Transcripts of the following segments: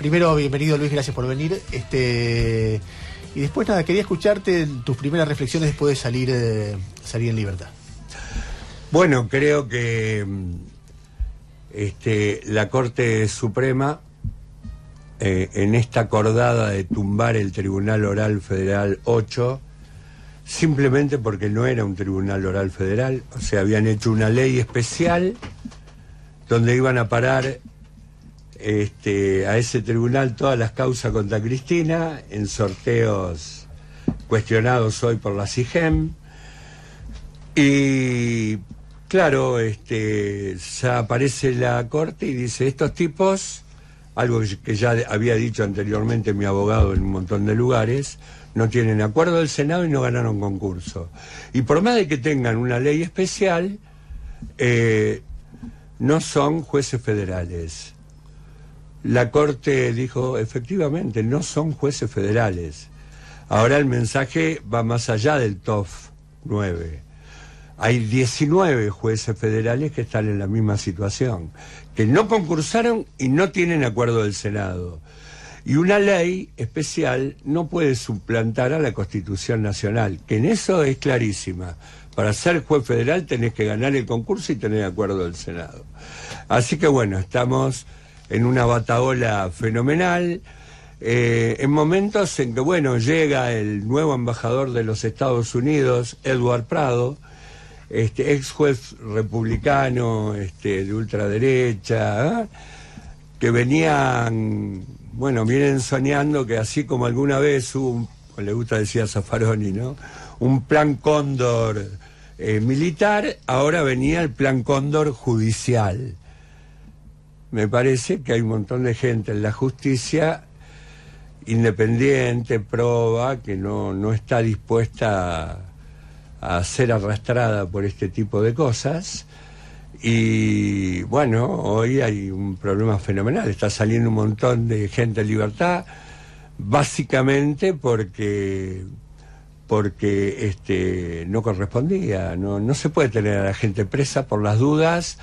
primero, bienvenido Luis, gracias por venir. Y después nada, quería escucharte tus primeras reflexiones después de salir en libertad. Bueno, creo que la Corte Suprema, en esta acordada de tumbar el Tribunal Oral Federal 8, simplemente porque no era un Tribunal Oral Federal, o sea, habían hecho una ley especial donde iban a parar a ese tribunal todas las causas contra Cristina, en sorteos cuestionados hoy por la CIGEM. Y claro, ya aparece la Corte y dice, estos tipos, algo que ya había dicho anteriormente mi abogado en un montón de lugares, no tienen acuerdo del Senado y no ganaron concurso. Y por más de que tengan una ley especial, no son jueces federales. La Corte dijo, efectivamente, no son jueces federales. Ahora el mensaje va más allá del TOF 9. Hay 19 jueces federales que están en la misma situación, que no concursaron y no tienen acuerdo del Senado. Y una ley especial no puede suplantar a la Constitución Nacional, que en eso es clarísima. Para ser juez federal tenés que ganar el concurso y tener acuerdo del Senado. Así que bueno, estamos en una batahola fenomenal, en momentos en que, bueno, llega el nuevo embajador de los Estados Unidos, Edward Prado, ex juez republicano, de ultraderecha, que vienen soñando que así como alguna vez hubo, le gusta decir a Zaffaroni, ¿no?, un plan Cóndor militar, ahora venía el plan Cóndor judicial. Me parece que hay un montón de gente en la justicia independiente, proba, que no está dispuesta a ser arrastrada por este tipo de cosas. Y bueno, hoy hay un problema fenomenal, está saliendo un montón de gente en libertad, básicamente porque no correspondía, no se puede tener a la gente presa por las dudas,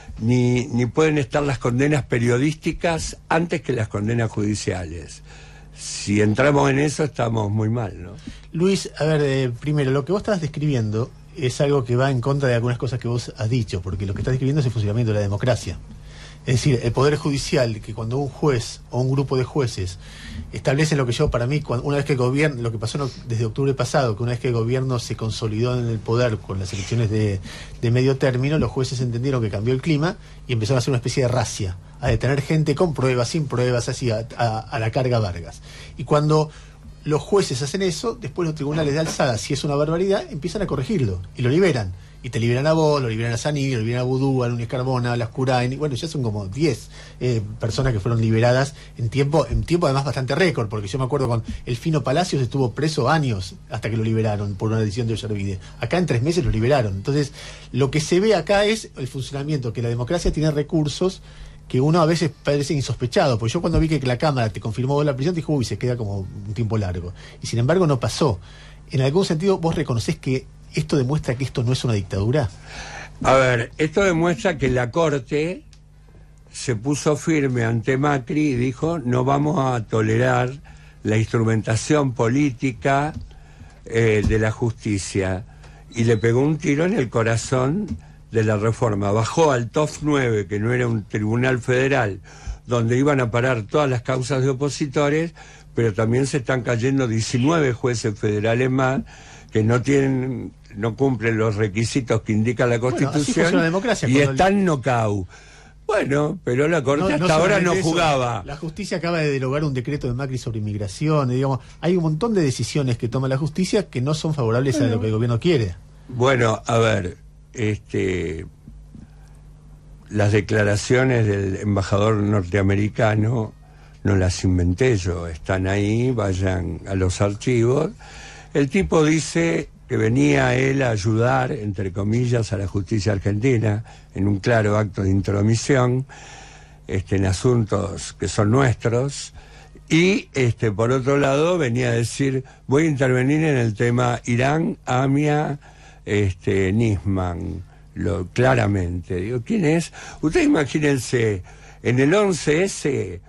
ni pueden estar las condenas periodísticas antes que las condenas judiciales. Si entramos en eso estamos muy mal, ¿no? Luis, a ver, primero, lo que vos estás describiendo es algo que va en contra de algunas cosas que vos has dicho, porque lo que estás describiendo es el funcionamiento de la democracia. Es decir, el Poder Judicial, que cuando un juez o un grupo de jueces establecen lo que yo, para mí, una vez que el gobierno, lo que pasó desde octubre pasado, que una vez que el gobierno se consolidó en el poder con las elecciones de medio término, los jueces entendieron que cambió el clima y empezaron a hacer una especie de razzia, a detener gente con pruebas, sin pruebas, así a la carga Vargas. Y cuando los jueces hacen eso, después los tribunales de alzada, si es una barbaridad, empiezan a corregirlo y lo liberan. Y te liberan a vos, lo liberan a Zanini, lo liberan a Vudú, a Núñez Carmona, a Lascurain, y bueno, ya son como 10 personas que fueron liberadas en tiempo además bastante récord, porque yo me acuerdo con el Fino Palacios estuvo preso años hasta que lo liberaron por una decisión de Ollarvide. Acá en 3 meses lo liberaron. Entonces, lo que se ve acá es el funcionamiento, que la democracia tiene recursos que uno a veces parece insospechado, porque yo cuando vi que la Cámara te confirmó la prisión, dije, uy, se queda como un tiempo largo. Y sin embargo no pasó. En algún sentido, vos reconocés que esto demuestra que esto no es una dictadura. A ver, esto demuestra que la Corte se puso firme ante Macri y dijo, no vamos a tolerar la instrumentación política de la justicia. Y le pegó un tiro en el corazón de la reforma. Bajó al TOF 9, que no era un tribunal federal, donde iban a parar todas las causas de opositores, pero también se están cayendo 19 jueces federales más que no cumplen los requisitos que indica la Constitución, la democracia, y están knockout. Bueno, pero la Corte hasta ahora no jugaba. La justicia acaba de derogar un decreto de Macri sobre inmigración, digamos, hay un montón de decisiones que toma la justicia que no son favorables a lo que el gobierno quiere. Bueno, a ver, las declaraciones del embajador norteamericano no las inventé yo, están ahí, vayan a los archivos. El tipo dice que venía él a ayudar, entre comillas, a la justicia argentina en un claro acto de intromisión en asuntos que son nuestros, y por otro lado venía a decir, voy a intervenir en el tema Irán, AMIA, Nisman, claramente. Digo, ¿quién es? Ustedes imagínense, en el 11S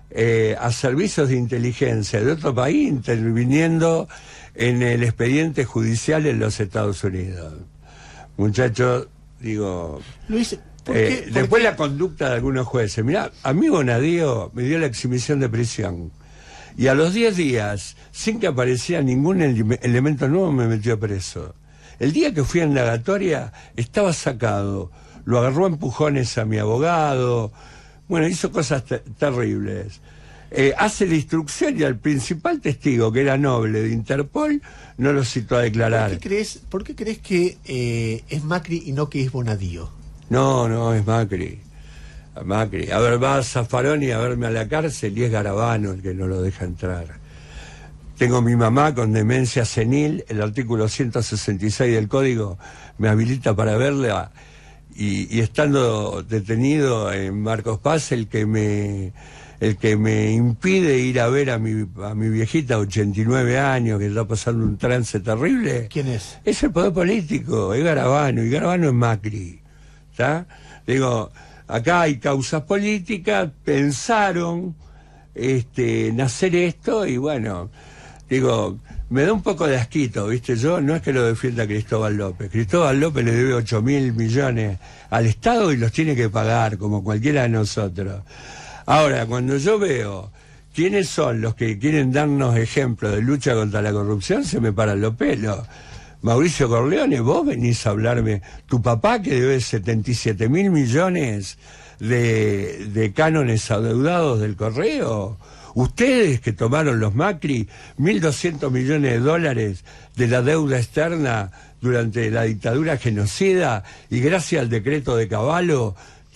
a servicios de inteligencia de otro país interviniendo en el expediente judicial en los Estados Unidos. Muchachos, digo... Luis, después la conducta de algunos jueces. Mirá, a mí Bonadío me dio la exhibición de prisión. Y a los 10 días, sin que apareciera ningún elemento nuevo, me metió preso. El día que fui a indagatoria, estaba sacado. Lo agarró a empujones a mi abogado. Bueno, hizo cosas terribles. Hace la instrucción y al principal testigo, que era Noble de Interpol, no lo citó a declarar. ¿Por qué crees que es Macri y no que es Bonadío? No, es Macri. Macri. A ver, va a Zaffaroni a verme a la cárcel y es Garabano el que no lo deja entrar. Tengo mi mamá con demencia senil, el artículo 166 del código me habilita para verla y estando detenido en Marcos Paz el que me impide ir a ver a mi viejita, 89 años, que está pasando un trance terrible. ¿Quién es? Es el poder político, es Garabano, y Garabano es Macri. ¿Está? Digo, acá hay causas políticas, pensaron nacer esto y bueno, digo, me da un poco de asquito, ¿viste? Yo no es que lo defienda Cristóbal López. Cristóbal López le debe 8.000 millones al Estado y los tiene que pagar, como cualquiera de nosotros. Ahora, cuando yo veo quiénes son los que quieren darnos ejemplos de lucha contra la corrupción, se me paran los pelos. Mauricio Corleone, vos venís a hablarme, tu papá que debe 77.000 millones de cánones adeudados del correo, ustedes que tomaron los Macri 1.200 millones de dólares de la deuda externa durante la dictadura genocida y gracias al decreto de Cavallo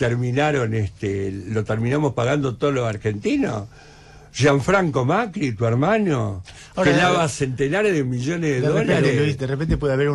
lo terminamos pagando todos los argentinos. Gianfranco Macri, tu hermano, que lava centenares de millones de dólares. Luis, de repente puede haber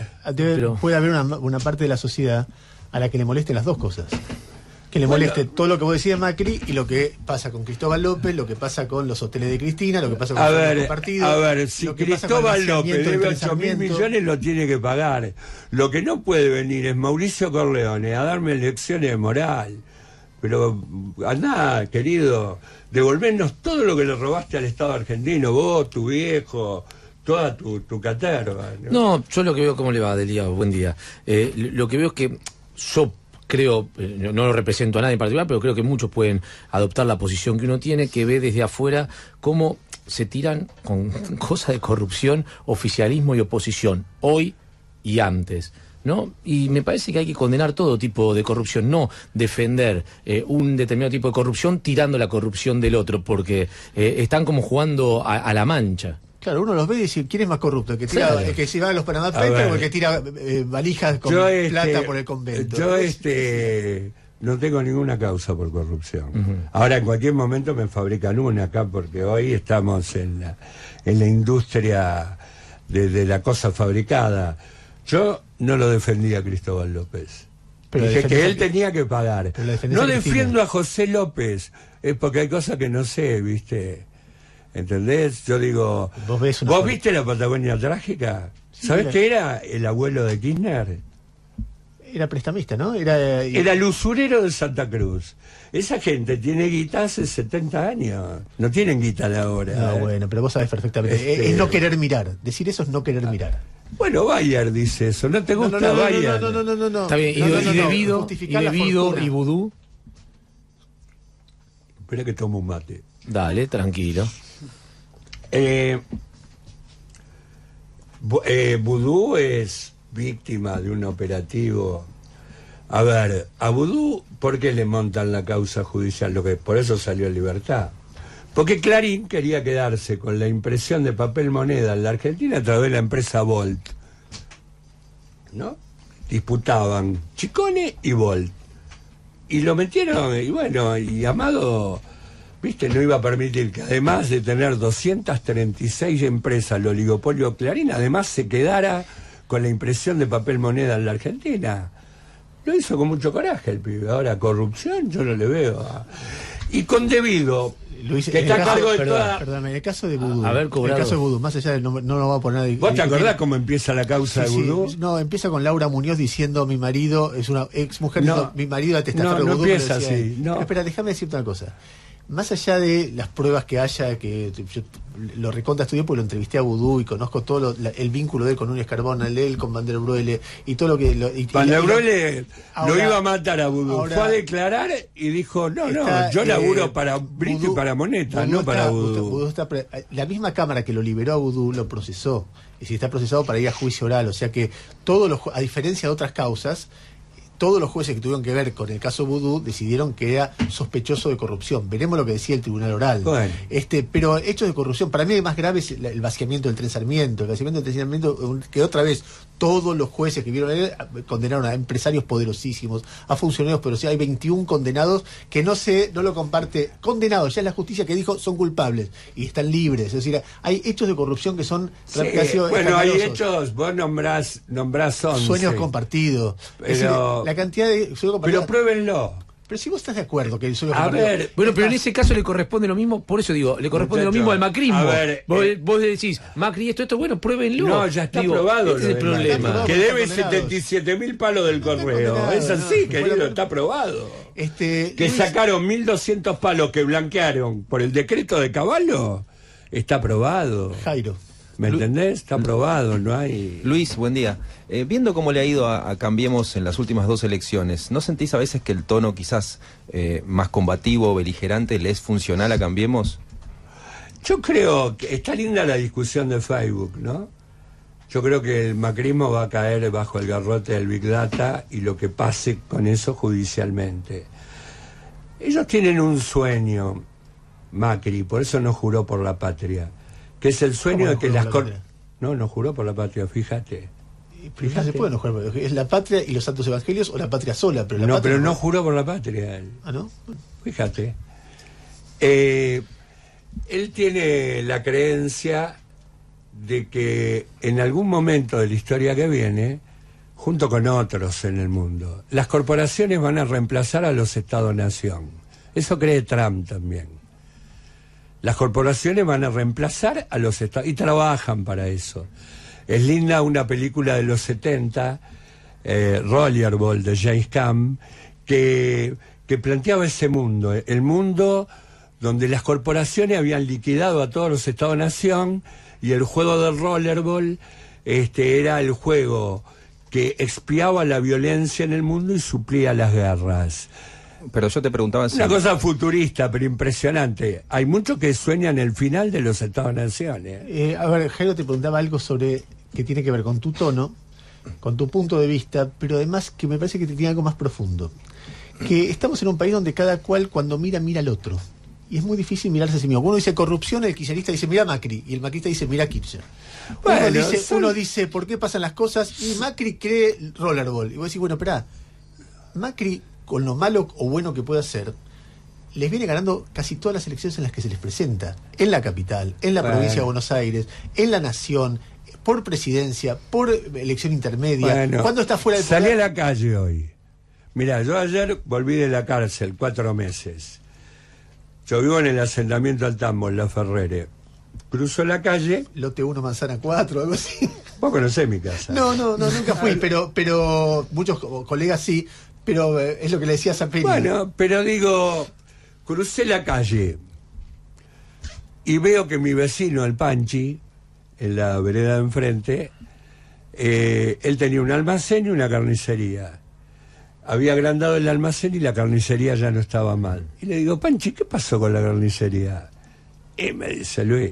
una parte de la sociedad a la que le molesten las dos cosas. Que le moleste todo lo que vos decías, Macri, y lo que pasa con Cristóbal López, lo que pasa con los hoteles de Cristina, lo que pasa con los compartidos. A ver, si Cristóbal López debe 8.000 millones, lo tiene que pagar. Lo que no puede venir es Mauricio Corleone a darme lecciones de moral. Pero andá, querido, devolvernos todo lo que le robaste al Estado argentino, vos, tu viejo, toda tu caterva. No, yo lo que veo, ¿cómo le va, Delia? Buen día. Lo que veo es que yo creo, no lo represento a nadie en particular, pero creo que muchos pueden adoptar la posición que uno tiene, que ve desde afuera cómo se tiran con cosas de corrupción, oficialismo y oposición, hoy y antes, ¿no? Y me parece que hay que condenar todo tipo de corrupción, no defender un determinado tipo de corrupción tirando la corrupción del otro, porque están como jugando a la mancha. Claro, uno los ve y dice, ¿quién es más corrupto? ¿El que tira, el que se va a los Panamá Papers o el que tira valijas con plata por el convento? Yo no tengo ninguna causa por corrupción. Ahora en cualquier momento me fabrican una acá, porque hoy estamos en la industria de la cosa fabricada. Yo no lo defendía a Cristóbal López. Pero dije que él tenía que pagar. No defiendo a José López, es porque hay cosas que no sé, ¿viste? ¿Entendés? Yo digo, ¿vos viste la Patagonia Trágica? Sí, ¿sabés qué era el abuelo de Kirchner? Era prestamista, ¿no? Era el usurero de Santa Cruz. Esa gente tiene guita hace 70 años. No tienen guita de ahora. No, bueno, pero vos sabés perfectamente. Es no querer mirar. Decir eso es no querer mirar. Bueno, Bayer dice eso. ¿No te gusta Bayer? No. Está bien. ¿Y debido y vudú? Espera que tomo un mate. Dale, tranquilo. Vudú es víctima de un operativo. A ver, a Vudú, ¿por qué le montan la causa judicial? Por eso salió en libertad. Porque Clarín quería quedarse con la impresión de papel moneda en la Argentina a través de la empresa Volt, ¿no? Disputaban Chicone y Volt. Y lo metieron, y bueno, y Amado, viste, no iba a permitir que además de tener 236 empresas, el oligopolio Clarín, además se quedara con la impresión de papel moneda en la Argentina. Lo hizo con mucho coraje el pibe. Ahora, corrupción yo no le veo. Y con debido, Luis, que está a cargo de Perdóname, en el caso de Vudú, en el caso de Vudú, más allá de no lo va a poner... ¿Vos te acordás cómo empieza la causa de Vudú? No, empieza con Laura Muñoz diciendo mi marido es una ex mujer, mi marido era testaferro de Vudú. No empieza así. Pero espera, déjame decirte una cosa. más allá de las pruebas que haya, que yo lo recontra estudié porque lo entrevisté a Vudú y conozco todo el vínculo de él con Núñez Carbona, el de él con Van der Broele y todo lo que... Van der Broele lo iba a matar a Vudú, fue a declarar y dijo, no, yo laburo para Brito y para Moneta, no para Vudú. La misma Cámara que lo liberó a Vudú lo procesó, y si está procesado para ir a juicio oral, o sea que a diferencia de otras causas, todos los jueces que tuvieron que ver con el caso Vudú decidieron que era sospechoso de corrupción. Veremos lo que decía el tribunal oral. Bueno. Pero hechos de corrupción, para mí el más grave es el vaciamiento del Tren Sarmiento. El vaciamiento del Tren Sarmiento, que otra vez todos los jueces que vieron él condenaron a empresarios poderosísimos, a funcionarios poderosísimos. Hay 21 condenados que no lo comparte. Condenados, ya es la justicia que dijo son culpables y están libres. Es decir, hay hechos de corrupción que son... Sí, bueno, hay hechos, vos nombrás 11. Sueños compartidos. Pero... la cantidad de... Pero pruébenlo. Pero si vos estás de acuerdo que el sueño compartido... ver, bueno, pero en ese caso le corresponde lo mismo, por eso digo, le corresponde lo mismo al macrismo. Vos decís, Macri, esto, bueno, pruébenlo. No, ya está aprobado. Este es el problema. Que debe 77.000 palos del correo. Es así, querido, está aprobado. Que sacaron 1.200 palos que blanquearon por el decreto de Caballo, está aprobado. Jairo. ¿Me entendés? Está aprobado, no hay... Luis, buen día. Viendo cómo le ha ido a Cambiemos en las últimas 2 elecciones, ¿no sentís a veces que el tono quizás más combativo, beligerante, le es funcional a Cambiemos? Yo creo que está linda la discusión de Facebook, ¿no? Yo creo que el macrismo va a caer bajo el garrote del Big Data y lo que pase con eso judicialmente. Ellos tienen un sueño, Macri, por eso no juró por la patria, que es el sueño de que las cortes... No juró por la patria, fíjate. No se puede no jurar, es la patria y los santos evangelios o la patria sola, pero la patria no juró por la patria él. ¿Ah, no? Fíjate. Él tiene la creencia de que en algún momento de la historia que viene, junto con otros en el mundo, las corporaciones van a reemplazar a los Estados-nación. Eso cree Trump también. Las corporaciones van a reemplazar a los Estados y trabajan para eso. Es linda una película de los 70, Rollerball, de James Caan, que planteaba ese mundo, el mundo donde las corporaciones habían liquidado a todos los Estados-nación y el juego del Rollerball era el juego que expiaba la violencia en el mundo y suplía las guerras. Pero yo te preguntaba... Una cosa futurista, pero impresionante. Hay muchos que sueñan el final de los Estados-naciones. A ver, Jairo te preguntaba algo sobre que tiene que ver con tu tono, con tu punto de vista, pero además que me parece que tiene algo más profundo. Que estamos en un país donde cada cual cuando mira al otro. Y es muy difícil mirarse a sí mismo. Uno dice corrupción, el kirchnerista dice mira Macri, y el macrista dice mira Kirchner. Bueno, uno dice ¿por qué pasan las cosas? Y Macri cree Rollerball. Y vos decís, bueno, espera, Macri, con lo malo o bueno que pueda hacer, les viene ganando casi todas las elecciones en las que se les presenta. En la capital, en la provincia de Buenos Aires, en la nación, por presidencia, por elección intermedia. Cuando está fuera del poder... Salí a la calle hoy. Mirá, yo ayer volví de la cárcel, 4 meses. Yo vivo en el asentamiento Altambo, en La Ferrere. Cruzo la calle... Lote 1, manzana 4, algo así. Vos conocés mi casa. No, nunca fui, pero muchos colegas sí. Pero es lo que le decía a Zapelli. Bueno, pero digo, crucé la calle y veo que mi vecino, el Panchi, en la vereda de enfrente, él tenía un almacén y una carnicería. Había agrandado el almacén y la carnicería ya no estaba mal. Y le digo, Panchi, ¿qué pasó con la carnicería? Y me dice, Luis,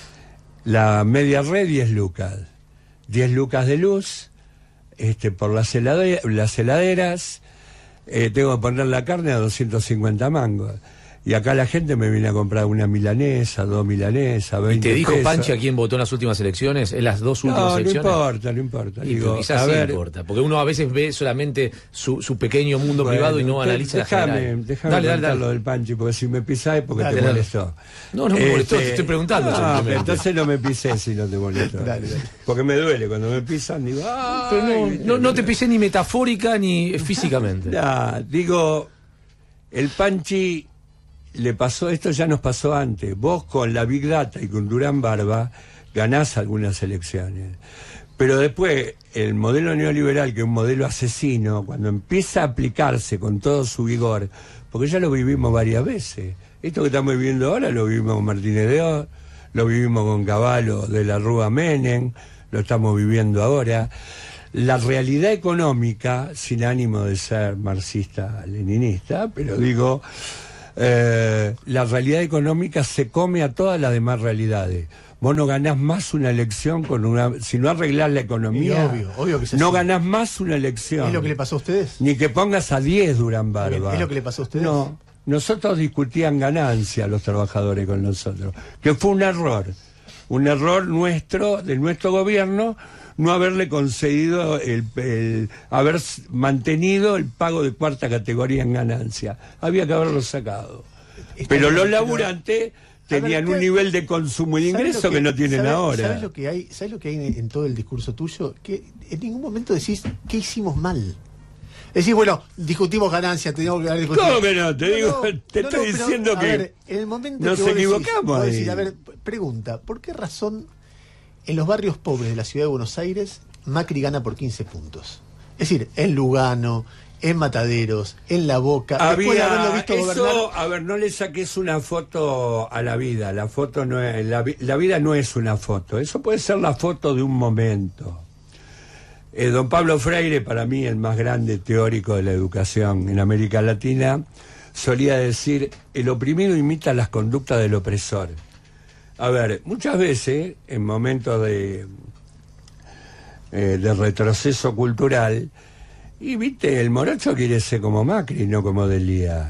la media red 10 lucas. 10 lucas de luz, por las heladeras... tengo que poner la carne a 250 mangos. Y acá la gente me viene a comprar una milanesa, 2 milanesas, 20 ¿Y te dijo pesos. Panchi a quién votó en las últimas elecciones? ¿En las 2 últimas elecciones? No importa. Y digo, quizás sí importa, porque uno a veces ve solamente su pequeño mundo privado y no analiza la general. Déjame contar lo del Panchi, porque si me pisás es porque te molestó. No me molestó, te estoy preguntando. Entonces no me pisé si no te molestó. Dale. Porque me duele, cuando me pisan digo... Pero no te pisé ni metafórica ni físicamente. Digo, el Panchi... le pasó, esto ya nos pasó antes. Vos con la Big Data y con Durán Barba ganás algunas elecciones. Pero después, el modelo neoliberal, que es un modelo asesino, cuando empieza a aplicarse con todo su vigor, porque ya lo vivimos varias veces, Esto que estamos viviendo ahora lo vivimos con Martínez de Oz, lo vivimos con Cavallo de la Rúa Menem, lo estamos viviendo ahora. La realidad económica, sin ánimo de ser marxista-leninista, pero digo, la realidad económica se come a todas las demás realidades. Vos no ganás más una elección si no arreglás la economía. Obvio que es no así. ganás más una elección. ¿Es lo que le pasó a ustedes? Ni que pongas a 10 Durán Barba. ¿Es lo que le pasó a ustedes? No, nosotros discutían ganancia los trabajadores con nosotros, que fue un error nuestro, de nuestro gobierno, no haberle concedido haber mantenido el pago de cuarta categoría en ganancia. Había que haberlo sacado. Pero los laburantes tenían un nivel de consumo y de ingreso que no tienen ahora. ¿Sabes lo que hay en todo el discurso tuyo? Que en ningún momento decís qué hicimos mal. Decís, bueno, discutimos ganancias, teníamos que haber discutido. ¿Cómo que no? Te estoy diciendo a que ver, en el momento nos que vos equivocamos vos ahí. decís, a ver, pregunta, ¿por qué razón en los barrios pobres de la ciudad de Buenos Aires Macri gana por 15 puntos? Es decir, en Lugano, en Mataderos, en La Boca, después de haberlo visto gobernar. A ver, no le saques una foto a la vida. La foto no es, la vida no es una foto. Eso puede ser la foto de un momento. Don Pablo Freire, para mí el más grande teórico de la educación en América Latina, solía decir: el oprimido imita las conductas del opresor. A ver, muchas veces, en momentos de retroceso cultural, y viste, el morocho quiere ser como Macri, no como Delía.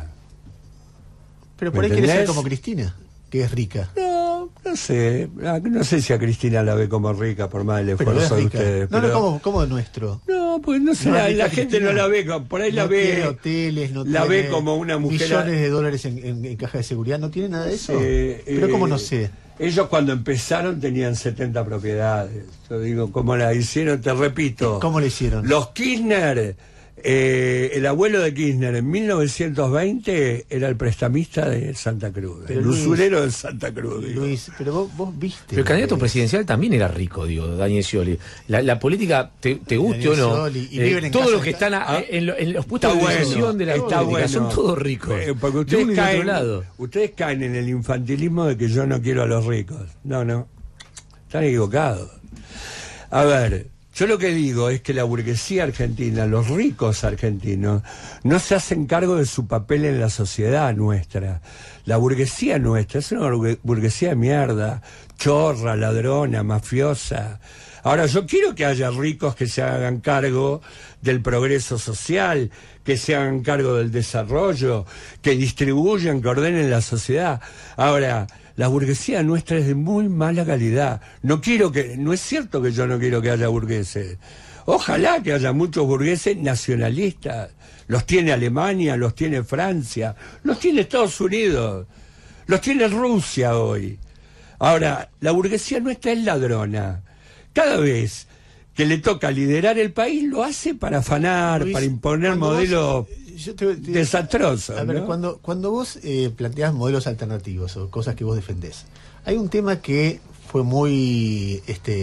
Pero por ahí quiere ser como Cristina, que es rica. No sé si a Cristina la ve como rica por más el esfuerzo de ustedes. No, como nuestro. No, pues no sé, la gente no la ve, por ahí la ve. Tiene hoteles, no la tiene ve como una mujer. Millones de dólares en caja de seguridad, ¿no tiene nada de eso? Pero ¿cómo no sé? Ellos cuando empezaron tenían 70 propiedades. Yo digo, ¿cómo la hicieron? Te repito. ¿Cómo le hicieron? Los Kirchner, el abuelo de Kirchner en 1920 era el prestamista de Santa Cruz, pero el usurero de Santa Cruz. Luis, pero vos viste. Pero el candidato presidencial también era rico, digo, Daniel Scioli. La política, te guste o no, todos los que están en los puestos de decisión de la política son todos ricos. Porque ustedes caen en el infantilismo de que yo no quiero a los ricos. No, están equivocados. A ver, yo lo que digo es que la burguesía argentina, los ricos argentinos, no se hacen cargo de su papel en la sociedad nuestra. La burguesía nuestra es una burguesía de mierda, chorra, ladrona, mafiosa. Ahora, yo quiero que haya ricos que se hagan cargo del progreso social, que se hagan cargo del desarrollo, que distribuyan, que ordenen la sociedad. Ahora, la burguesía nuestra es de muy mala calidad. No es cierto que yo no quiero que haya burgueses. Ojalá que haya muchos burgueses nacionalistas. Los tiene Alemania, los tiene Francia, los tiene Estados Unidos, los tiene Rusia hoy. Ahora, la burguesía nuestra es ladrona. Cada vez que le toca liderar el país, lo hace para afanar, Luis, para imponer modelos desastrosos. A ver, ¿no? Cuando vos planteás modelos alternativos o cosas que vos defendés, hay un tema que fue muy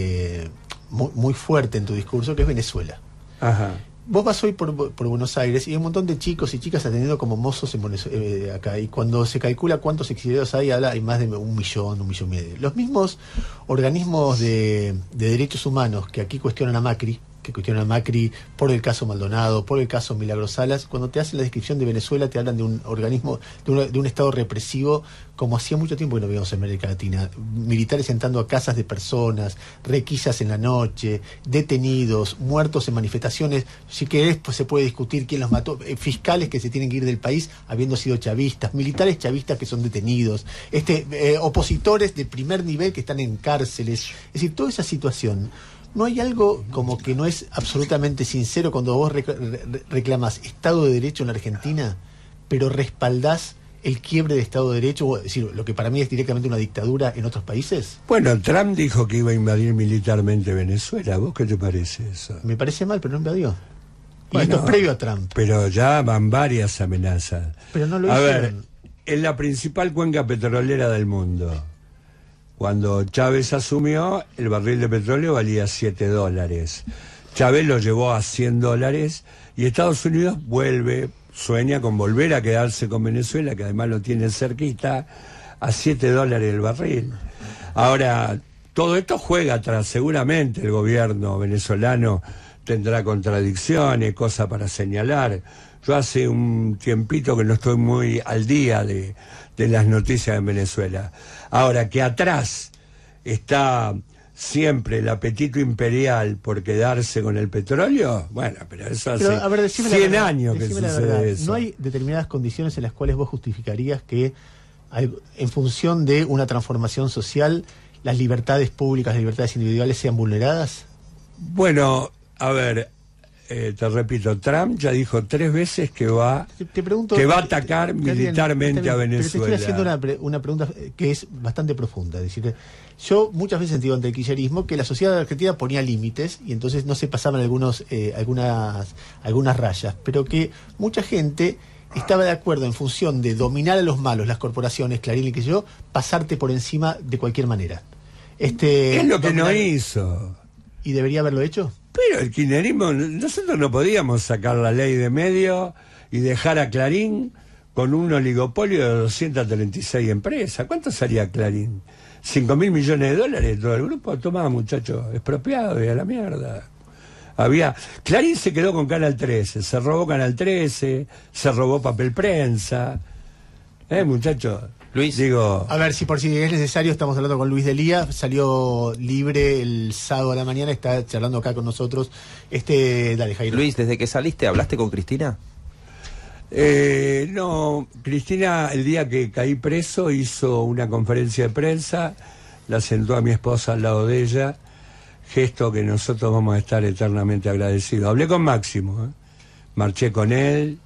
fuerte en tu discurso, que es Venezuela. Ajá. Vos vas hoy por Buenos Aires y hay un montón de chicos y chicas atendiendo como mozos en acá, y cuando se calcula cuántos exiliados hay más de 1 millón, 1,5 millones. Los mismos organismos de derechos humanos que aquí cuestionan a Macri, por el caso Maldonado, por el caso Milagros Salas, cuando te hacen la descripción de Venezuela te hablan de un organismo, de un estado represivo, como hacía mucho tiempo que no veíamos en América Latina. Militares entrando a casas de personas, requisas en la noche, detenidos, muertos en manifestaciones. Si querés, pues se puede discutir quién los mató. Fiscales que se tienen que ir del país habiendo sido chavistas, militares chavistas que son detenidos, opositores de primer nivel que están en cárceles. Es decir, toda esa situación. ¿No hay algo como que no es absolutamente sincero cuando vos reclamás Estado de Derecho en la Argentina, pero respaldás el quiebre de Estado de Derecho, es decir, lo que para mí es directamente una dictadura en otros países? Bueno, Trump dijo que iba a invadir militarmente Venezuela. ¿Vos qué te parece eso? Me parece mal, pero no invadió. Y bueno, esto es previo a Trump. Pero ya van varias amenazas. Pero no lo hicieron. A ver, es la principal cuenca petrolera del mundo. Cuando Chávez asumió, el barril de petróleo valía $7. Chávez lo llevó a $100 y Estados Unidos vuelve sueña con volver a quedarse con Venezuela, que además lo tiene cerquita, a $7 el barril. Ahora, todo esto juega atrás, seguramente el gobierno venezolano tendrá contradicciones, cosas para señalar. Yo hace un tiempito que no estoy muy al día de las noticias en Venezuela. Ahora, que atrás está siempre el apetito imperial por quedarse con el petróleo, bueno, pero eso hace 100 años que sucede eso. ¿No hay determinadas condiciones en las cuales vos justificarías que en función de una transformación social las libertades públicas, las libertades individuales sean vulneradas? Bueno, a ver, te repito, Trump ya dijo 3 veces que va a atacar militarmente a Venezuela. Pero te estoy haciendo una pregunta que es bastante profunda. Es decir, yo muchas veces digo ante el kirchnerismo que la sociedad argentina ponía límites y entonces no se pasaban algunas rayas, pero que mucha gente estaba de acuerdo en función de dominar a los malos, las corporaciones, Clarín y qué sé yo, pasarte por encima de cualquier manera. Es lo que no hizo. ¿Y debería haberlo hecho? Pero el kirchnerismo, nosotros no podíamos sacar la ley de medio y dejar a Clarín con un oligopolio de 236 empresas. ¿Cuánto salía Clarín? $5.000 millones todo el grupo. Tomá, muchachos, expropiado y a la mierda. Clarín se quedó con Canal 13, se robó Canal 13, se robó papel prensa. Muchachos. Luis, a ver, si es necesario, estamos hablando con Luis Delía, salió libre el sábado a la mañana, está charlando acá con nosotros. Dale, Jairo. Luis, desde que saliste, ¿hablaste con Cristina? No, Cristina el día que caí preso hizo una conferencia de prensa, la sentó a mi esposa al lado de ella, gesto que nosotros vamos a estar eternamente agradecidos. Hablé con Máximo, marché con él,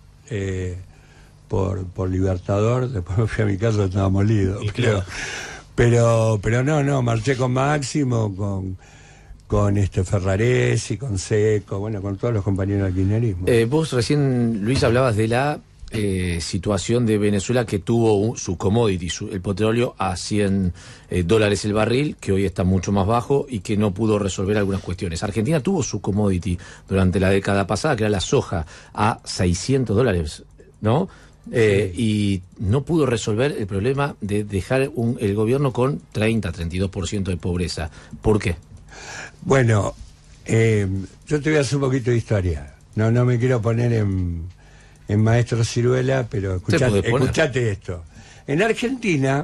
por Libertador, después me fui a mi casa, estaba molido, creo. Pero no, marché con Máximo, con Ferraresi, con Seco, bueno, con todos los compañeros del kirchnerismo. Vos recién, Luis, hablabas de la situación de Venezuela que tuvo su commodity, el petróleo, a $100 el barril, que hoy está mucho más bajo y que no pudo resolver algunas cuestiones. Argentina tuvo su commodity durante la década pasada, que era la soja, a $600, ¿no? Sí. Y no pudo resolver el problema de dejar el gobierno con 30-32% de pobreza. ¿Por qué? Bueno, yo te voy a hacer un poquito de historia. No me quiero poner en maestro Ciruela, pero escuchate esto. En Argentina,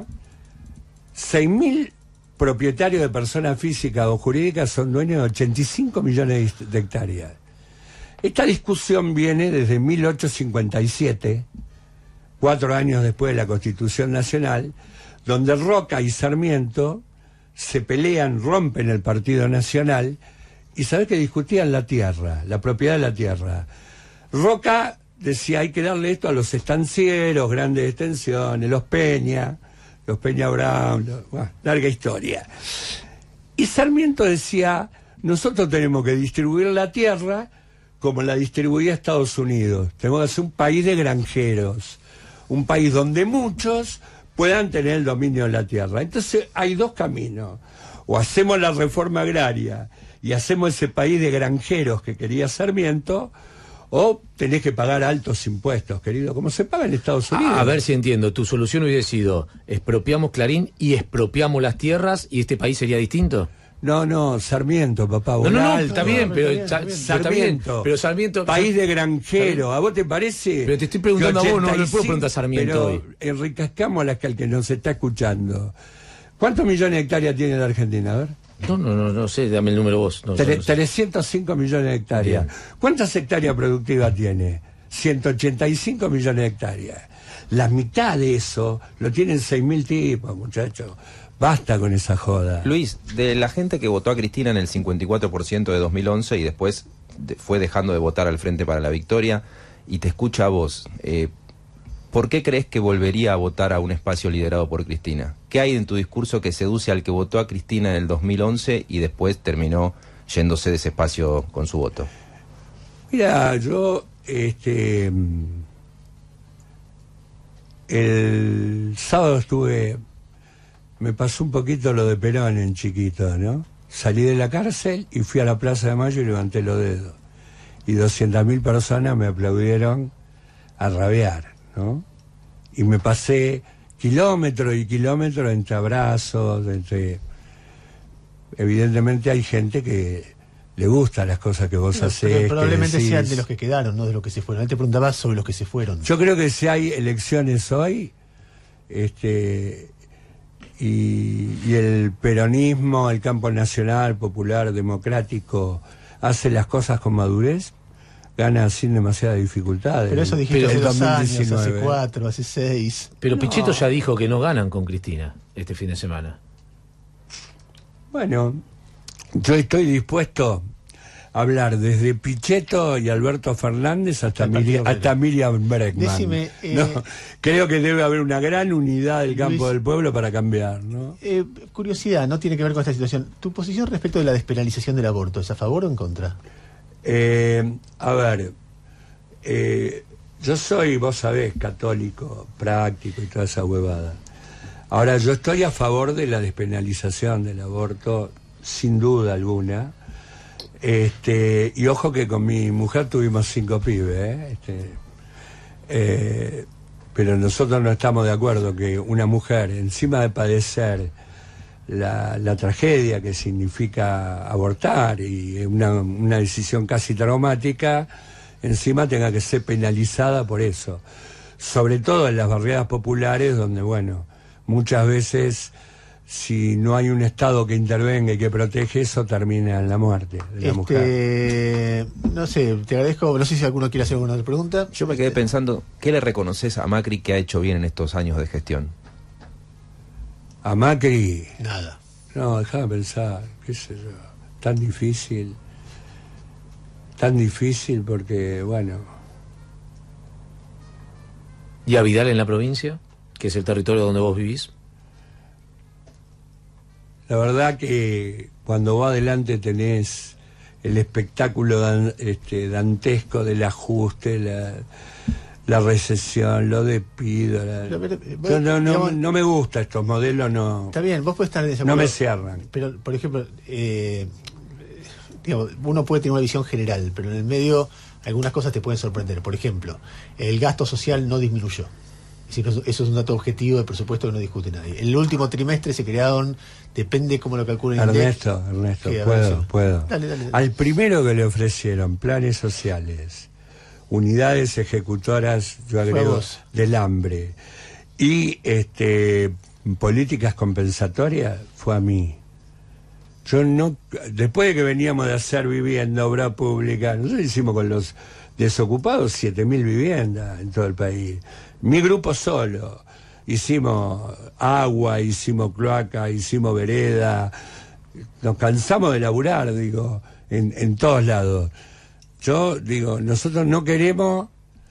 6.000 propietarios de personas físicas o jurídicas son dueños de 85 millones de hectáreas. Esta discusión viene desde 1857, 4 años después de la Constitución Nacional, donde Roca y Sarmiento se pelean, rompen el Partido Nacional, y sabés que discutían la tierra, la propiedad de la tierra. Roca decía, hay que darle esto a los estancieros, grandes extensiones, los Peña Brown, larga historia. Y Sarmiento decía, nosotros tenemos que distribuir la tierra como la distribuía Estados Unidos. Tenemos que hacer un país de granjeros, un país donde muchos puedan tener el dominio de la tierra. Entonces hay 2 caminos: o hacemos la reforma agraria y hacemos ese país de granjeros que quería Sarmiento, o tenés que pagar altos impuestos, querido, como se paga en Estados Unidos. A ver si entiendo, tu solución hubiera sido, expropiamos Clarín y expropiamos las tierras y este país sería distinto. No, Sarmiento, papá. No, está bien, pero Sarmiento. Pero Sarmiento, país de granjero, ¿a vos te parece? Pero te estoy preguntando a vos, no le puedo preguntar a Sarmiento pero hoy. Enriquezcamos al que nos está escuchando. ¿Cuántos millones de hectáreas tiene la Argentina? A ver. No sé, dame el número vos. 305 millones de hectáreas. Bien. ¿Cuántas hectáreas productivas tiene? 185 millones de hectáreas. La mitad de eso lo tienen 6.000 tipos, muchachos. Basta con esa joda. Luis, de la gente que votó a Cristina en el 54% de 2011 y después fue dejando de votar al Frente para la Victoria, y te escucha a vos, ¿por qué crees que volvería a votar a un espacio liderado por Cristina? ¿Qué hay en tu discurso que seduce al que votó a Cristina en el 2011 y después terminó yéndose de ese espacio con su voto? Mira, yo el sábado me pasó un poquito lo de Perón en chiquito, ¿no? Salí de la cárcel y fui a la Plaza de Mayo y levanté los dedos. Y 200.000 personas me aplaudieron a rabiar, ¿no? Y me pasé kilómetros y kilómetros entre abrazos, evidentemente hay gente que le gustan las cosas que vos hacés. Probablemente que sean de los que quedaron, no de los que se fueron. Él te preguntaba sobre los que se fueron. Yo creo que si hay elecciones hoy, y el peronismo, el campo nacional, popular, democrático, hace las cosas con madurez, gana sin demasiadas dificultades. Pero eso dijiste hace 2 años, 2019. hace 4, hace 6. Pero Pichetto ya dijo que no ganan con Cristina este fin de semana. Bueno, yo estoy dispuesto a hablar desde Pichetto y Alberto Fernández hasta Miriam Bregman. Decime, No, creo que debe haber una gran unidad del campo Luis, del pueblo para cambiar, ¿no? Curiosidad, no tiene que ver con esta situación. ¿Tu posición respecto de la despenalización del aborto es a favor o en contra? A ver, yo soy, vos sabés, católico, práctico y toda esa huevada. Ahora, yo estoy a favor de la despenalización del aborto, sin duda alguna. Y ojo que con mi mujer tuvimos 5 pibes, pero nosotros no estamos de acuerdo que una mujer, encima de padecer la tragedia que significa abortar y una decisión casi traumática, encima tenga que ser penalizada por eso. Sobre todo en las barriadas populares, donde, bueno, muchas veces, si no hay un Estado que intervenga y que protege eso, termina en la muerte de la mujer. No sé, te agradezco. No sé si alguno quiere hacer alguna otra pregunta. Yo me quedé pensando, ¿qué le reconoces a Macri que ha hecho bien en estos años de gestión? A Macri... Nada. No, déjame pensar, qué sé yo, tan difícil porque, bueno... ¿Y a Vidal en la provincia, que es el territorio donde vos vivís? La verdad que cuando vos adelante tenés el espectáculo dantesco del ajuste, la recesión, lo despido. No me gusta estos modelos, no. Está bien, vos podés estar en desacuerdo. No me cierran. Pero, por ejemplo, digamos, uno puede tener una visión general, pero en el medio algunas cosas te pueden sorprender. Por ejemplo, el gasto social no disminuyó. Es decir, eso es un dato objetivo de presupuesto que no discute nadie. En el último trimestre se crearon, depende cómo lo calcule el INDEC. Ernesto, Sí, puedo. Dale. Al primero que le ofrecieron planes sociales, unidades ejecutoras, yo agrego, del hambre, y políticas compensatorias, fue a mí. Yo no, después de que veníamos de hacer vivienda, obra pública, nosotros hicimos con los desocupados 7.000 viviendas en todo el país. Mi grupo solo. Hicimos agua, hicimos cloaca, hicimos vereda. Nos cansamos de laburar, digo, en todos lados. Yo digo, nosotros no queremos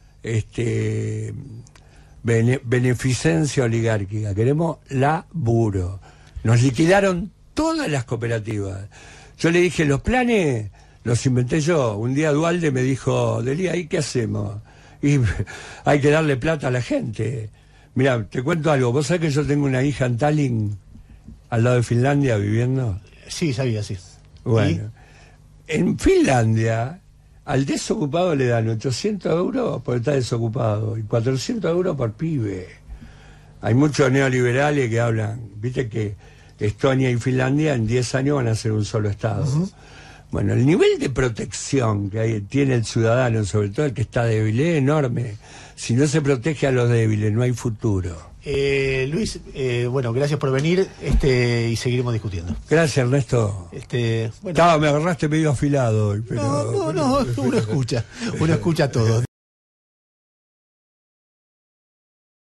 beneficencia oligárquica, queremos laburo. Nos liquidaron todas las cooperativas. Yo le dije, los planes los inventé yo. Un día Dualde me dijo, Delía, ¿y qué hacemos? Y hay que darle plata a la gente. Mira, te cuento algo. ¿Vos sabés que yo tengo una hija en Tallinn, al lado de Finlandia, viviendo? Sí, sabía, sí. Bueno, en Finlandia, al desocupado le dan 800 euros por estar desocupado y 400 euros por pibe. Hay muchos neoliberales que hablan, viste que Estonia y Finlandia en 10 años van a ser un solo Estado. Bueno, el nivel de protección que tiene el ciudadano, sobre todo el que está débil, es enorme. Si no se protege a los débiles, no hay futuro. Luis, bueno, gracias por venir y seguiremos discutiendo. Gracias, Ernesto. Bueno. Me agarraste medio afilado hoy, pero... No, uno escucha todo.